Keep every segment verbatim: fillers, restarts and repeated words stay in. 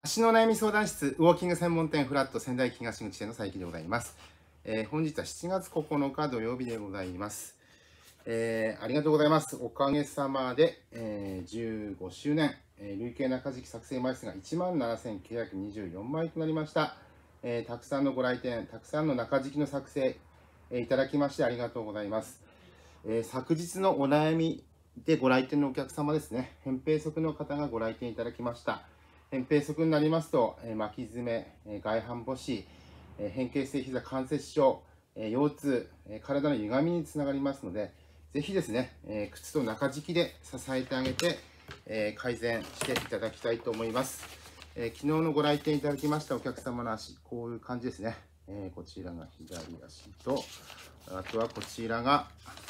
足の悩み相談室、ウォーキング専門店フラット仙台東口店の佐伯でございます。えー、本日はしちがつここのか土曜日でございます。えー、ありがとうございます。おかげさまで、えー、じゅうごしゅうねん、えー、累計中敷作成枚数がいちまんななせんきゅうひゃくにじゅうよんまいとなりました。えー、たくさんのご来店、たくさんの中敷の作成、えー、いただきましてありがとうございます。えー、昨日のお悩みでご来店のお客様ですね、扁平足の方がご来店いただきました。扁平足になりますと、えー、巻き爪、えー、外反母趾、えー、変形性膝関節症、えー、腰痛、えー、体の歪みにつながりますので、ぜひですね、えー、靴と中敷きで支えてあげて、えー、改善していただきたいと思います。えー、昨日のご来店いただきましたお客様の足、こういう感じですね。えー、こちらが左足と、あとはこちらが、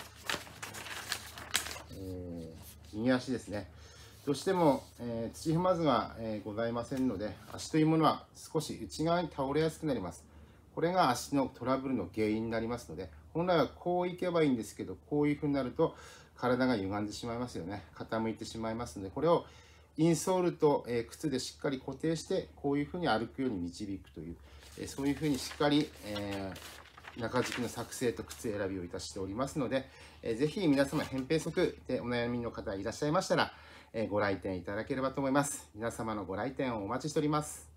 えー、右足ですね。どうしても、えー、土踏まずが、えー、ございませんので、足というものは少し内側に倒れやすくなります。これが足のトラブルの原因になりますので、本来はこういけばいいんですけど、こういうふうになると体が歪んでしまいますよね。傾いてしまいますので、これをインソールと、えー、靴でしっかり固定して、こういうふうに歩くように導くという、えー、そういうふうにしっかり、えー、中敷きの作成と靴選びをいたしておりますので、えー、ぜひ皆様、扁平足でお悩みの方いらっしゃいましたら、ご来店いただければと思います。皆様のご来店をお待ちしております。